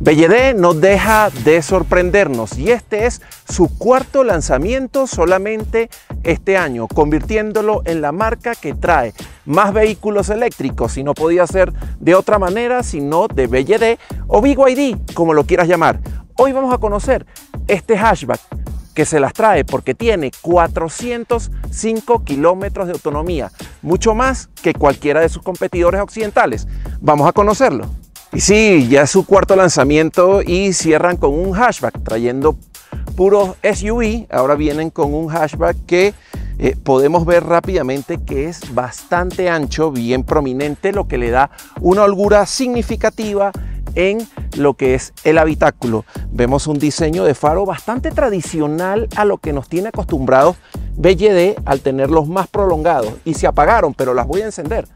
BYD no deja de sorprendernos y este es su cuarto lanzamiento solamente este año, convirtiéndolo en la marca que trae más vehículos eléctricos, y no podía ser de otra manera sino de BYD o BYD, como lo quieras llamar. Hoy vamos a conocer este hatchback que se las trae porque tiene 405 kilómetros de autonomía, mucho más que cualquiera de sus competidores occidentales. Vamos a conocerlo. Y sí, ya es su cuarto lanzamiento y cierran con un hatchback, trayendo puros SUV. Ahora vienen con un hatchback que podemos ver rápidamente que es bastante ancho, bien prominente, lo que le da una holgura significativa en lo que es el habitáculo. Vemos un diseño de faro bastante tradicional a lo que nos tiene acostumbrados BYD al tenerlos más prolongados. Y se apagaron, pero las voy a encender.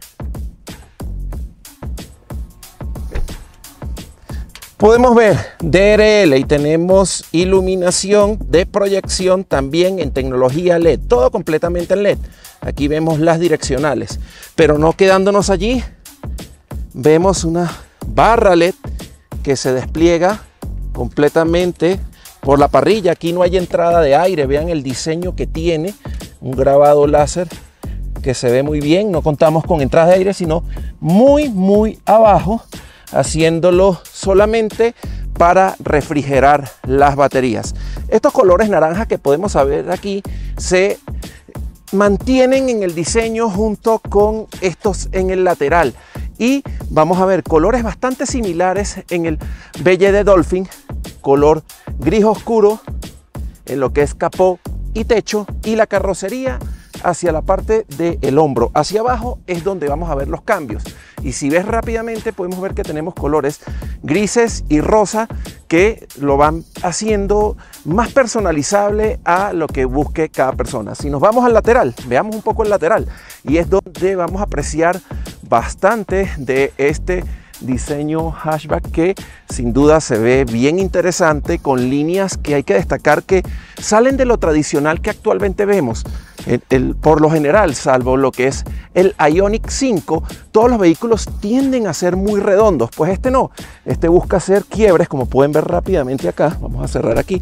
Podemos ver DRL y tenemos iluminación de proyección también en tecnología LED, todo completamente en LED. Aquí vemos las direccionales, pero no quedándonos allí, vemos una barra LED que se despliega completamente por la parrilla. Aquí no hay entrada de aire, vean el diseño que tiene, un grabado láser que se ve muy bien. No contamos con entrada de aire, sino muy abajo, haciéndolo solamente para refrigerar las baterías. Estos colores naranja que podemos ver aquí se mantienen en el diseño junto con estos en el lateral, y vamos a ver colores bastante similares en el BYD Dolphin, color gris oscuro en lo que es capó y techo, y la carrocería hacia la parte del hombro. Hacia abajo es donde vamos a ver los cambios. Y si ves rápidamente podemos ver que tenemos colores grises y rosa que lo van haciendo más personalizable a lo que busque cada persona. Si nos vamos al lateral, veamos un poco el lateral, y es donde vamos a apreciar bastante de este diseño hatchback que sin duda se ve bien interesante, con líneas que hay que destacar que salen de lo tradicional que actualmente vemos. Por lo general, salvo lo que es el Ioniq 5, todos los vehículos tienden a ser muy redondos, pues este no, este busca hacer quiebres, como pueden ver rápidamente acá. Vamos a cerrar aquí,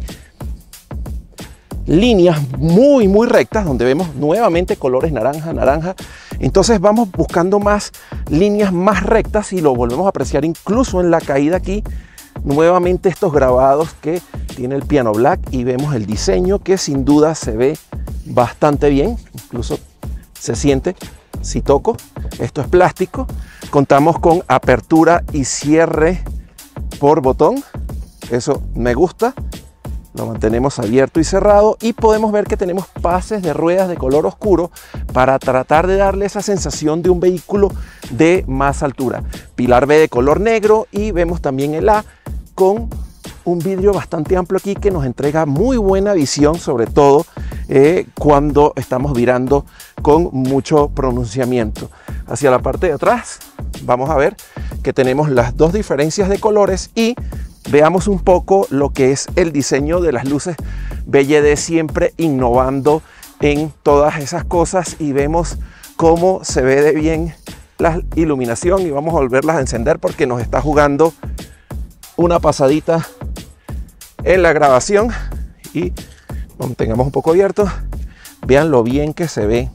líneas muy rectas, donde vemos nuevamente colores naranja. Entonces vamos buscando más líneas más rectas y lo volvemos a apreciar incluso en la caída aquí. Nuevamente estos grabados que tiene el piano black, y vemos el diseño que sin duda se ve bastante bien, incluso se siente si toco. Esto es plástico. Contamos con apertura y cierre por botón, eso me gusta. Lo mantenemos abierto y cerrado, y podemos ver que tenemos pases de ruedas de color oscuro para tratar de darle esa sensación de un vehículo de más altura. Pilar B de color negro, y vemos también el A con un vidrio bastante amplio aquí que nos entrega muy buena visión, sobre todo cuando estamos virando con mucho pronunciamiento. Hacia la parte de atrás vamos a ver que tenemos las dos diferencias de colores, y veamos un poco lo que es el diseño de las luces. BYD siempre innovando en todas esas cosas, y vemos cómo se ve de bien la iluminación, y vamos a volverlas a encender porque nos está jugando una pasadita en la grabación. Y mantengamos un poco abierto, vean lo bien que se ve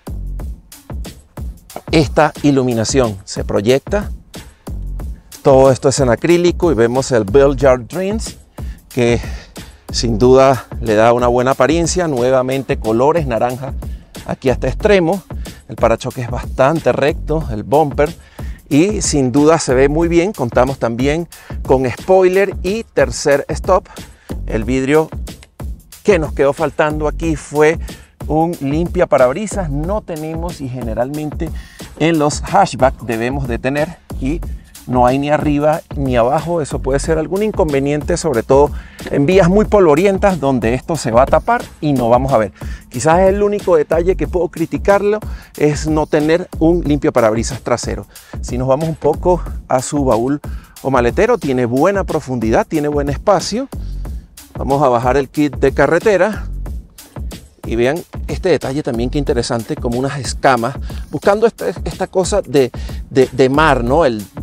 esta iluminación, se proyecta. Todo esto es en acrílico, y vemos el Build Your Dreams, que sin duda le da una buena apariencia. Nuevamente colores naranja aquí hasta extremo. El parachoques es bastante recto, el bumper, y sin duda se ve muy bien. Contamos también con spoiler y tercer stop. El vidrio que nos quedó faltando aquí fue un limpia parabrisas. No tenemos, y generalmente en los hatchback debemos de tener, y no hay ni arriba ni abajo. Eso puede ser algún inconveniente, sobre todo en vías muy polvorientas donde esto se va a tapar y no vamos a ver. Quizás el único detalle que puedo criticarlo es no tener un limpiaparabrisas trasero. Si nos vamos un poco a su baúl o maletero, tiene buena profundidad, tiene buen espacio. Vamos a bajar el kit de carretera y vean este detalle también, que interesante, como unas escamas, buscando esta cosa de mar, ¿no? El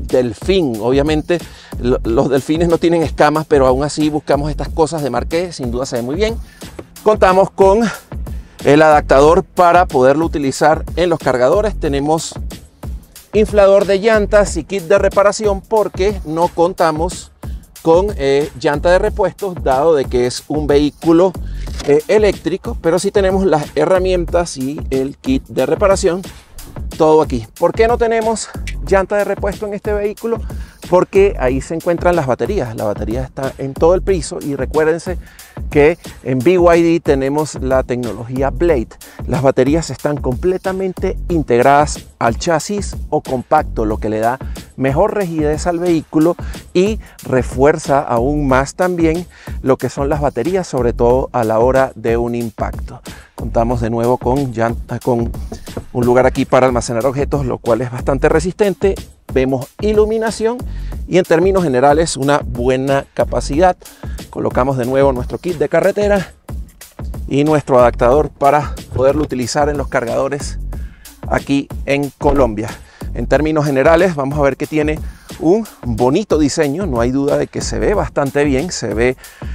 delfín. Obviamente los delfines no tienen escamas, pero aún así buscamos estas cosas de Marqués, sin duda se ve muy bien. Contamos con el adaptador para poderlo utilizar en los cargadores. Tenemos inflador de llantas y kit de reparación porque no contamos con llanta de repuestos, dado de que es un vehículo eléctrico, pero sí tenemos las herramientas y el kit de reparación, todo aquí. ¿Por qué no tenemos llanta de repuesto en este vehículo? Porque ahí se encuentran las baterías. La batería está en todo el piso y recuérdense que en BYD tenemos la tecnología Blade. Las baterías están completamente integradas al chasis o compacto, lo que le da mejor rigidez al vehículo y refuerza aún más también lo que son las baterías, sobre todo a la hora de un impacto. Contamos de nuevo con un lugar aquí para almacenar objetos, lo cual es bastante resistente. Vemos iluminación y en términos generales una buena capacidad. Colocamos de nuevo nuestro kit de carretera y nuestro adaptador para poderlo utilizar en los cargadores aquí en Colombia. En términos generales vamos a ver que tiene un bonito diseño, no hay duda de que se ve bastante bien, se ve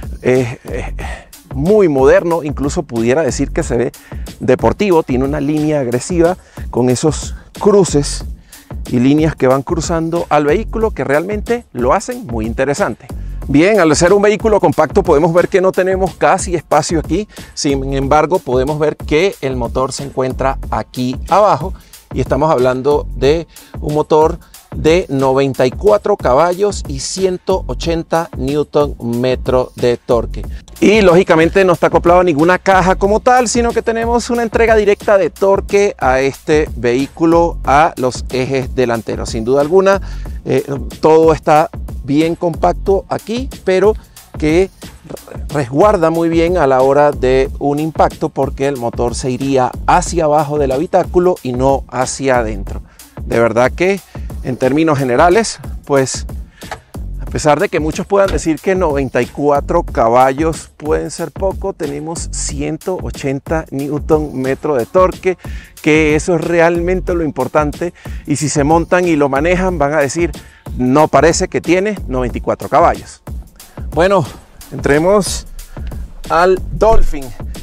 muy moderno, incluso pudiera decir que se ve deportivo. Tiene una línea agresiva con esos cruces y líneas que van cruzando al vehículo que realmente lo hacen muy interesante. Bien, al ser un vehículo compacto podemos ver que no tenemos casi espacio aquí, sin embargo podemos ver que el motor se encuentra aquí abajo y estamos hablando de un motor de 94 caballos y 180 Nm de torque. Y lógicamente no está acoplado a ninguna caja como tal, sino que tenemos una entrega directa de torque a este vehículo a los ejes delanteros. Sin duda alguna, todo está bien compacto aquí, pero que resguarda muy bien a la hora de un impacto porque el motor se iría hacia abajo del habitáculo y no hacia adentro. De verdad que en términos generales, pues a pesar de que muchos puedan decir que 94 caballos pueden ser poco, tenemos 180 Nm de torque, que eso es realmente lo importante. Y si se montan y lo manejan, van a decir, no parece que tiene 94 caballos. Bueno, entremos al Dolphin.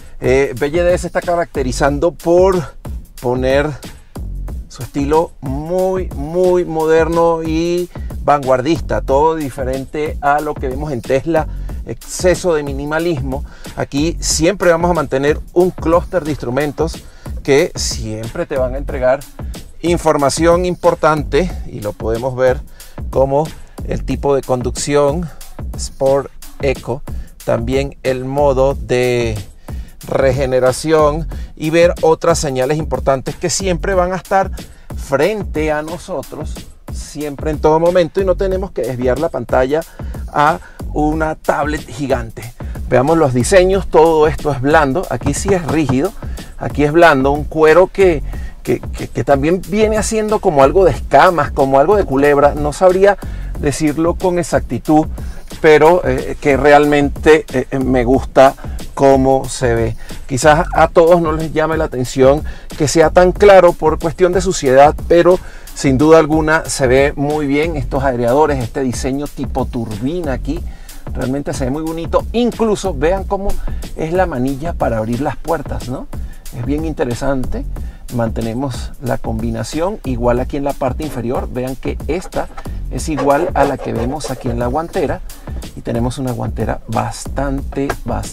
BYD se está caracterizando por poner su estilo muy moderno y vanguardista, todo diferente a lo que vemos en Tesla, exceso de minimalismo. Aquí siempre vamos a mantener un clúster de instrumentos que siempre te van a entregar información importante y lo podemos ver como el tipo de conducción Sport Eco, también el modo de regeneración y ver otras señales importantes que siempre van a estar frente a nosotros, siempre en todo momento, y no tenemos que desviar la pantalla a una tablet gigante. Veamos los diseños, todo esto es blando, aquí sí es rígido, aquí es blando, un cuero que también viene haciendo como algo de escamas, como algo de culebra, no sabría decirlo con exactitud, pero que realmente me gusta cómo se ve. Quizás a todos no les llame la atención que sea tan claro por cuestión de suciedad, pero sin duda alguna se ve muy bien estos aireadores, este diseño tipo turbina aquí, realmente se ve muy bonito. Incluso vean cómo es la manilla para abrir las puertas, ¿no? Es bien interesante. Mantenemos la combinación igual aquí en la parte inferior. Vean que esta es igual a la que vemos aquí en la guantera y tenemos una guantera bastante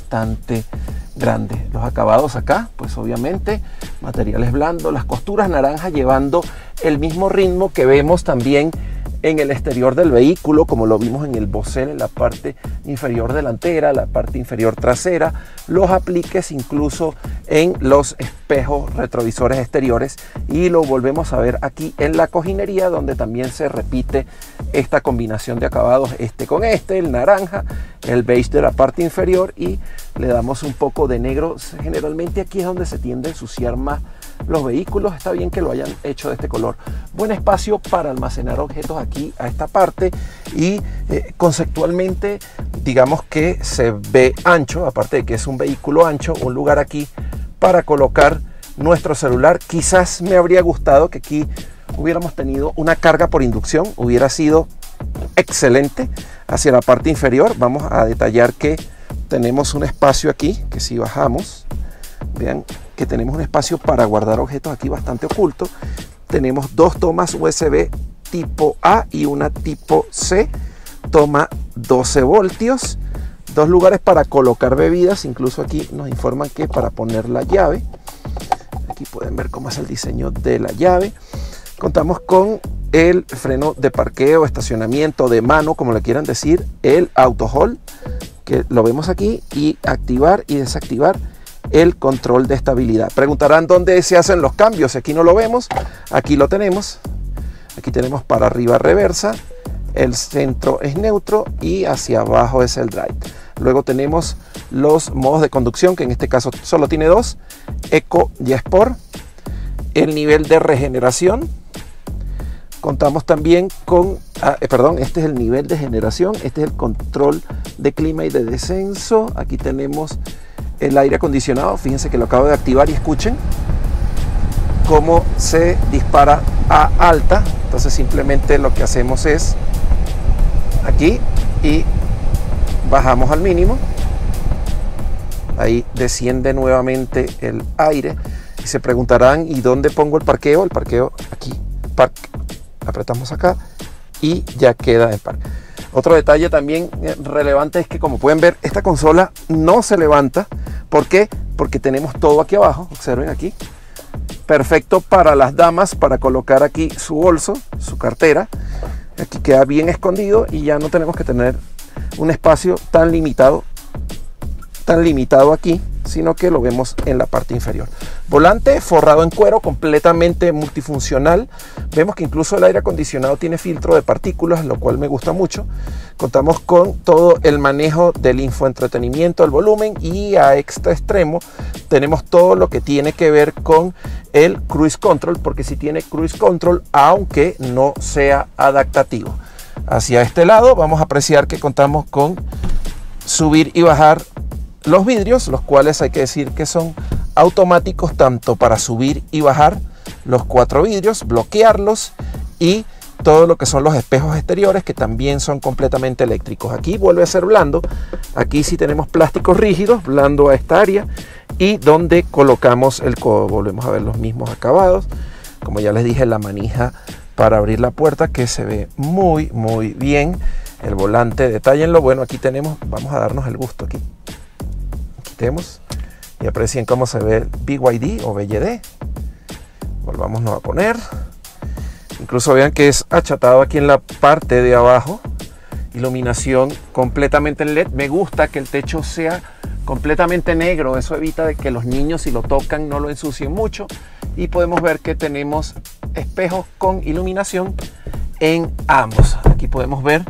grande. Los acabados acá, pues obviamente materiales blandos, las costuras naranjas llevando el mismo ritmo que vemos también en el exterior del vehículo, como lo vimos en el bocel, en la parte inferior delantera, la parte inferior trasera, los apliques incluso en los espejos retrovisores exteriores, y lo volvemos a ver aquí en la cojinería, donde también se repite esta combinación de acabados, este con este, el naranja, el beige de la parte inferior, y le damos un poco de negro. Generalmente aquí es donde se tiende a ensuciar más los vehículos. Está bien que lo hayan hecho de este color. Buen espacio para almacenar objetos aquí a esta parte, y conceptualmente digamos que se ve ancho, aparte de que es un vehículo ancho, un lugar aquí para colocar nuestro celular. Quizás me habría gustado que aquí hubiéramos tenido una carga por inducción, hubiera sido excelente. Hacia la parte inferior vamos a detallar que tenemos un espacio aquí, que si bajamos, vean que tenemos un espacio para guardar objetos aquí bastante oculto. Tenemos dos tomas USB tipo A y una tipo C, toma 12 voltios, dos lugares para colocar bebidas, incluso aquí nos informan que para poner la llave. Aquí pueden ver cómo es el diseño de la llave. Contamos con el freno de parqueo, estacionamiento, de mano, como le quieran decir, el auto hold, que lo vemos aquí, y activar y desactivar el control de estabilidad. Preguntarán dónde se hacen los cambios. Aquí no lo vemos, aquí lo tenemos. Aquí tenemos para arriba reversa, el centro es neutro y hacia abajo es el drive. Luego tenemos los modos de conducción, que en este caso solo tiene dos, Eco y Sport. El nivel de regeneración. Contamos también con, este es el nivel de generación, este es el control de clima y de descenso. Aquí tenemos el aire acondicionado, fíjense que lo acabo de activar y escuchen cómo se dispara a alta. Entonces simplemente lo que hacemos es aquí y bajamos al mínimo. Ahí desciende nuevamente el aire y se preguntarán, ¿y dónde pongo el parqueo? El parqueo aquí, park. Apretamos acá y ya queda en parque. Otro detalle también relevante es que, como pueden ver, esta consola no se levanta. ¿Por qué? Porque tenemos todo aquí abajo. Observen aquí. Perfecto para las damas, para colocar aquí su bolso, su cartera. Aquí queda bien escondido y ya no tenemos que tener un espacio tan limitado aquí, sino que lo vemos en la parte inferior. Volante forrado en cuero, completamente multifuncional. Vemos que incluso el aire acondicionado tiene filtro de partículas, lo cual me gusta mucho. Contamos con todo el manejo del infoentretenimiento, el volumen, y a extra extremo tenemos todo lo que tiene que ver con el cruise control, porque sí tiene cruise control, aunque no sea adaptativo. Hacia este lado vamos a apreciar que contamos con subir y bajar los vidrios, los cuales hay que decir que son automáticos, tanto para subir y bajar los 4 vidrios, bloquearlos, y todo lo que son los espejos exteriores, que también son completamente eléctricos. Aquí vuelve a ser blando. Aquí sí tenemos plásticos rígidos, blando a esta área, y donde colocamos el codo volvemos a ver los mismos acabados. Como ya les dije, la manija para abrir la puerta, que se ve muy bien. El volante, detállenlo. Bueno, aquí tenemos, vamos a darnos el gusto aquí. Quitemos y aprecien cómo se ve el BYD o BYD. Volvámonos a poner. Incluso vean que es achatado aquí en la parte de abajo. Iluminación completamente en LED. Me gusta que el techo sea completamente negro. Eso evita de que los niños, si lo tocan, no lo ensucien mucho. Y podemos ver que tenemos espejos con iluminación en ambos. Aquí podemos ver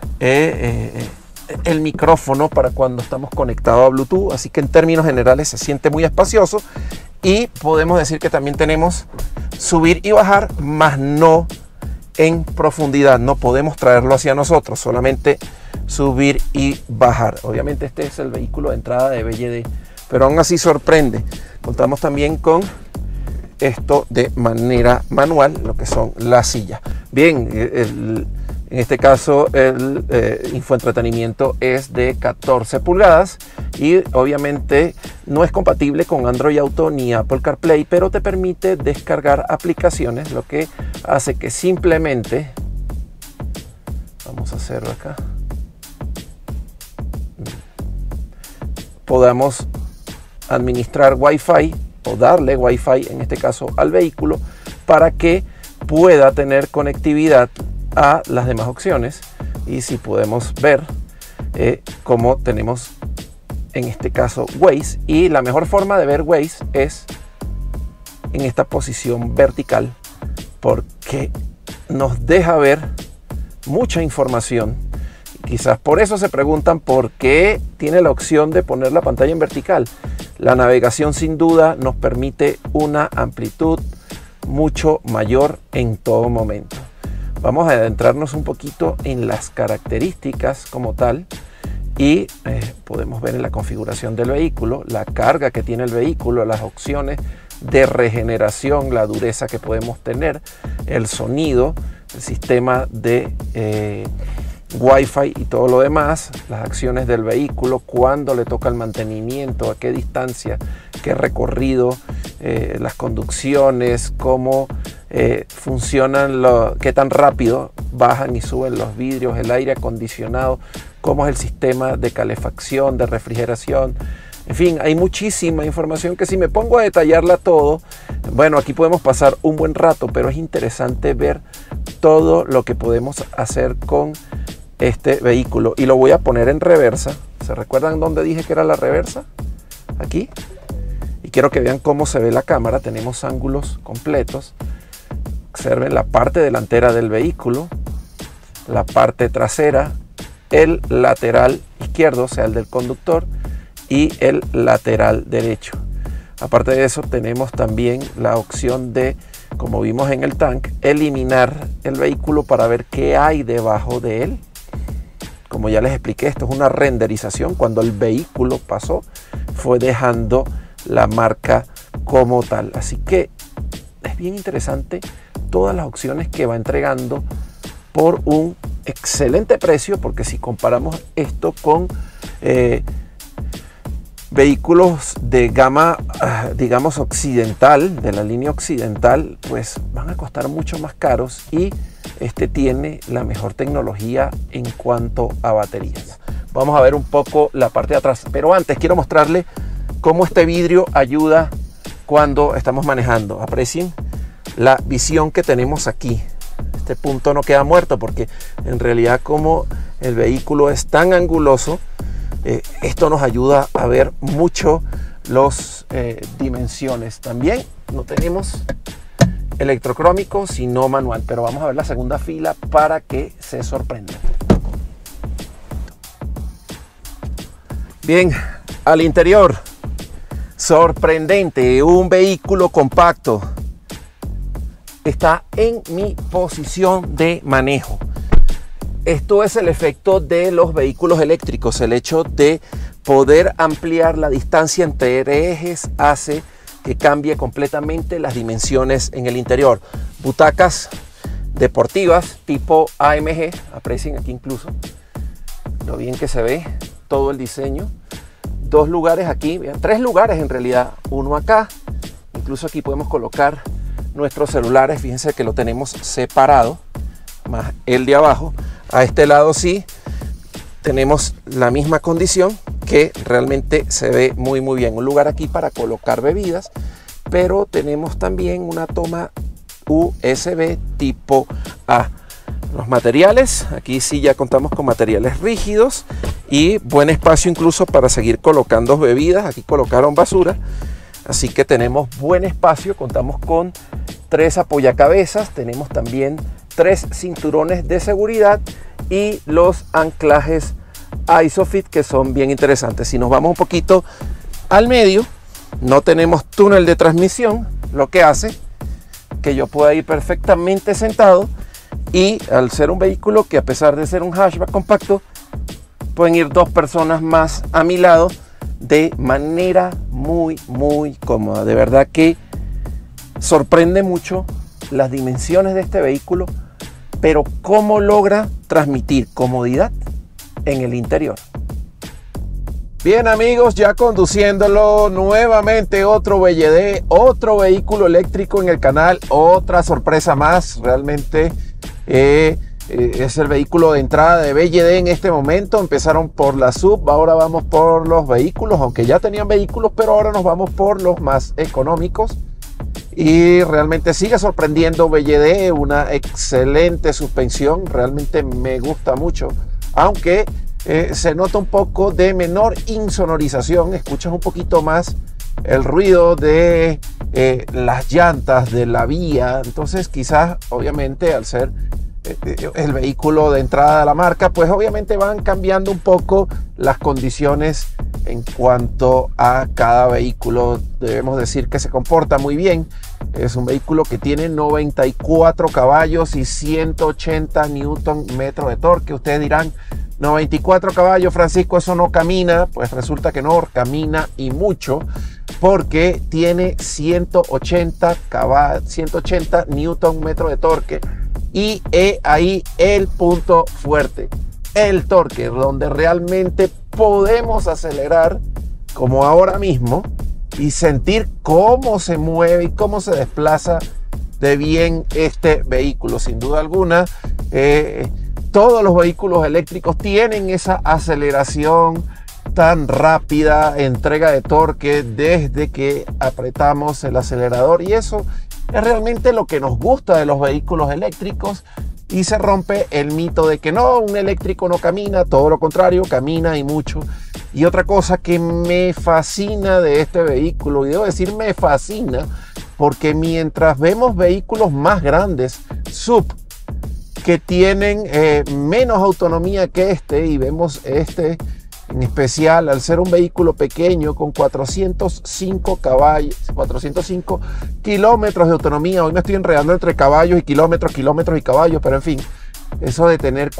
el micrófono para cuando estamos conectados a Bluetooth. Así que en términos generales se siente muy espacioso. Y podemos decir que también tenemos subir y bajar, más no en profundidad. No podemos traerlo hacia nosotros, solamente subir y bajar. Obviamente este es el vehículo de entrada de BYD, pero aún así sorprende. Contamos también con esto de manera manual, lo que son las sillas. Bien, en este caso el infoentretenimiento es de 14 pulgadas y obviamente no es compatible con Android Auto ni Apple CarPlay, pero te permite descargar aplicaciones, lo que hace que simplemente, vamos a hacerlo acá, podamos administrar Wi-Fi o darle Wi-Fi en este caso al vehículo para que pueda tener conectividad a las demás opciones. Y si podemos ver cómo tenemos en este caso Waze, y la mejor forma de ver Waze es en esta posición vertical, porque nos deja ver mucha información. Quizás por eso se preguntan por qué tiene la opción de poner la pantalla en vertical. La navegación sin duda nos permite una amplitud mucho mayor en todo momento. Vamos a adentrarnos un poquito en las características como tal y podemos ver en la configuración del vehículo, la carga que tiene el vehículo, las opciones de regeneración, la dureza que podemos tener, el sonido, el sistema de Wi-Fi y todo lo demás, las acciones del vehículo, cuándo le toca el mantenimiento, a qué distancia, qué recorrido, las conducciones, cómo funcionan, qué tan rápido bajan y suben los vidrios, el aire acondicionado, cómo es el sistema de calefacción, de refrigeración. En fin, hay muchísima información que si me pongo a detallarla todo, bueno, aquí podemos pasar un buen rato, pero es interesante ver todo lo que podemos hacer con este vehículo. Y lo voy a poner en reversa. ¿Se recuerdan dónde dije que era la reversa? Aquí. Y quiero que vean cómo se ve la cámara. Tenemos ángulos completos. Observen la parte delantera del vehículo, la parte trasera, el lateral izquierdo, o sea, el del conductor, y el lateral derecho. Aparte de eso, tenemos también la opción de, como vimos en el tanque, eliminar el vehículo para ver qué hay debajo de él. Como ya les expliqué, esto es una renderización. Cuando el vehículo pasó, fue dejando la marca como tal. Así que es bien interesante todas las opciones que va entregando por un excelente precio, porque si comparamos esto con vehículos de gama, digamos, occidental, de la línea occidental, pues van a costar mucho más caros, y este tiene la mejor tecnología en cuanto a baterías. Vamos a ver un poco la parte de atrás, pero antes quiero mostrarle cómo este vidrio ayuda cuando estamos manejando. Aprecien la visión que tenemos aquí. Este punto no queda muerto, porque en realidad, como el vehículo es tan anguloso, esto nos ayuda a ver mucho las dimensiones. También no tenemos electrocrómico, sino manual, pero vamos a ver la segunda fila para que se sorprendan. Bien, al interior, sorprendente, un vehículo compacto. Está en mi posición de manejo. Esto es el efecto de los vehículos eléctricos. El hecho de poder ampliar la distancia entre ejes hace que cambie completamente las dimensiones en el interior. Butacas deportivas tipo AMG, aprecien aquí incluso lo bien que se ve todo el diseño. Dos lugares aquí, vean, tres lugares en realidad, uno acá, incluso aquí podemos colocar nuestros celulares. Fíjense que lo tenemos separado, más el de abajo. A este lado sí tenemos la misma condición, que realmente se ve muy bien. Un lugar aquí para colocar bebidas, pero tenemos también una toma USB tipo A. Los materiales, aquí sí ya contamos con materiales rígidos y buen espacio incluso para seguir colocando bebidas. Aquí colocaron basura, así que tenemos buen espacio. Contamos con 3 apoyacabezas, tenemos también 3 cinturones de seguridad y los anclajes ISOFIX, que son bien interesantes. Si nos vamos un poquito al medio, no tenemos túnel de transmisión, lo que hace que yo pueda ir perfectamente sentado, y al ser un vehículo que, a pesar de ser un hatchback compacto, pueden ir 2 personas más a mi lado de manera muy cómoda. De verdad que sorprende mucho las dimensiones de este vehículo, pero cómo logra transmitir comodidad en el interior. Bien amigos, ya conduciéndolo nuevamente, otro BYD, otro vehículo eléctrico en el canal, otra sorpresa más. Realmente es el vehículo de entrada de BYD en este momento. Empezaron por la SUV, ahora vamos por los vehículos, aunque ya tenían vehículos, pero ahora nos vamos por los más económicos. Y realmente sigue sorprendiendo BYD, una excelente suspensión, realmente me gusta mucho, aunque se nota un poco de menor insonorización. Escuchas un poquito más el ruido de las llantas, de la vía. Entonces quizás, obviamente, al ser el vehículo de entrada de la marca, pues obviamente van cambiando un poco las condiciones en cuanto a cada vehículo. Debemos decir que se comporta muy bien. Es un vehículo que tiene 94 caballos y 180 Nm de torque. Ustedes dirán, 94 caballos, Francisco, eso no camina. Pues resulta que no, camina y mucho. porque tiene 180 Newton metro de torque. Y ahí el punto fuerte, el torque, donde realmente podemos acelerar como ahora mismo y sentir cómo se mueve y cómo se desplaza de bien este vehículo. Sin duda alguna, todos los vehículos eléctricos tienen esa aceleración tan rápida, entrega de torque desde que apretamos el acelerador, y eso es realmente lo que nos gusta de los vehículos eléctricos, y se rompe el mito de que no, un eléctrico no camina. Todo lo contrario, camina y mucho. Y otra cosa que me fascina de este vehículo, y debo decir me fascina, porque mientras vemos vehículos más grandes, SUV, que tienen menos autonomía que este, y vemos este en especial, al ser un vehículo pequeño con 405 caballos, 405 kilómetros de autonomía. Hoy me estoy enredando entre caballos y kilómetros y caballos, pero en fin, eso de tener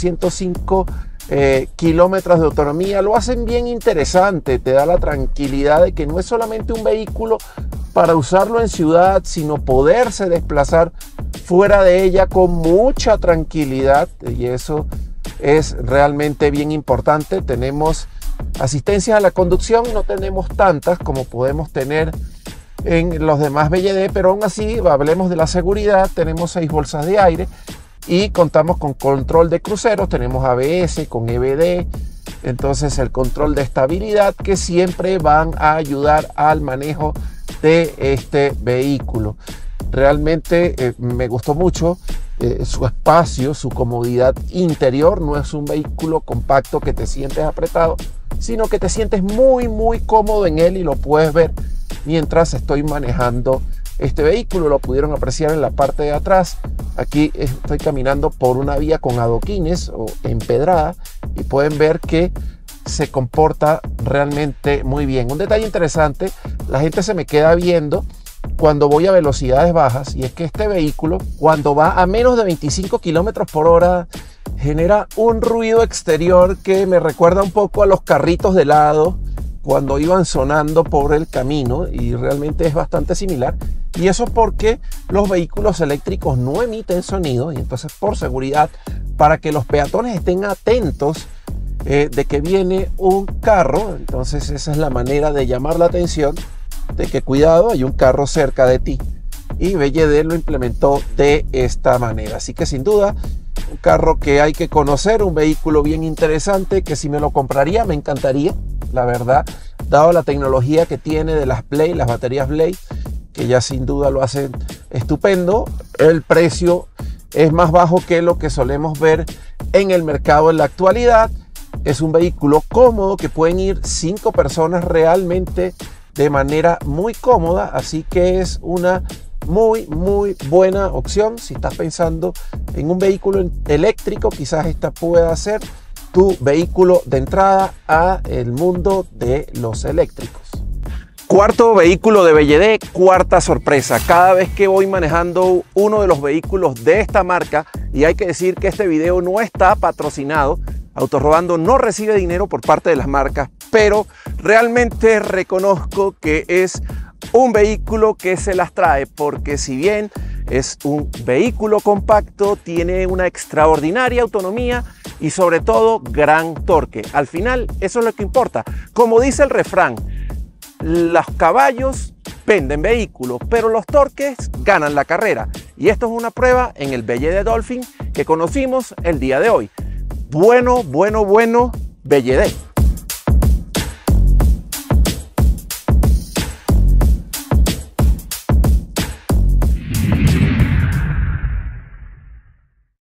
405 kilómetros de autonomía lo hacen bien interesante. Te da la tranquilidad de que no es solamente un vehículo para usarlo en ciudad, sino poderse desplazar fuera de ella con mucha tranquilidad, y eso es realmente bien importante. Tenemos asistencia a la conducción, no tenemos tantas como podemos tener en los demás BYD, pero aún así, hablemos de la seguridad. Tenemos 6 bolsas de aire y contamos con control de cruceros, tenemos ABS con EBD, entonces el control de estabilidad, que siempre van a ayudar al manejo de este vehículo. Realmente me gustó mucho su espacio, su comodidad interior. No es un vehículo compacto que te sientes apretado, sino que te sientes muy cómodo en él, y lo puedes ver mientras estoy manejando este vehículo. Lo pudieron apreciar en la parte de atrás. Aquí estoy caminando por una vía con adoquines o empedrada, y pueden ver que se comporta realmente muy bien. Un detalle interesante, la gente se me queda viendo cuando voy a velocidades bajas, y es que este vehículo, cuando va a menos de 25 kilómetros por hora, genera un ruido exterior que me recuerda un poco a los carritos de helado cuando iban sonando por el camino, y realmente es bastante similar. Y eso porque los vehículos eléctricos no emiten sonido, y entonces, por seguridad, para que los peatones estén atentos de que viene un carro, entonces esa es la manera de llamar la atención de que cuidado, hay un carro cerca de ti, y BYD lo implementó de esta manera. Así que sin duda, un carro que hay que conocer, un vehículo bien interesante, que si me lo compraría me encantaría, la verdad, dado la tecnología que tiene de las Blade, las baterías Blade, que ya sin duda lo hacen estupendo. El precio es más bajo que lo que solemos ver en el mercado en la actualidad. Es un vehículo cómodo que pueden ir 5 personas realmente de manera muy cómoda, así que es una muy buena opción. Si estás pensando en un vehículo eléctrico, quizás esta pueda ser tu vehículo de entrada a el mundo de los eléctricos. Cuarto vehículo de BYD, cuarta sorpresa. Cada vez que voy manejando uno de los vehículos de esta marca, y hay que decir que este video no está patrocinado, Autorobando no recibe dinero por parte de las marcas, pero realmente reconozco que es un vehículo que se las trae, porque si bien es un vehículo compacto, tiene una extraordinaria autonomía y sobre todo gran torque. Al final eso es lo que importa. Como dice el refrán, los caballos venden vehículos, pero los torques ganan la carrera. Y esto es una prueba en el BYD Dolphin que conocimos el día de hoy. Bueno, BYD.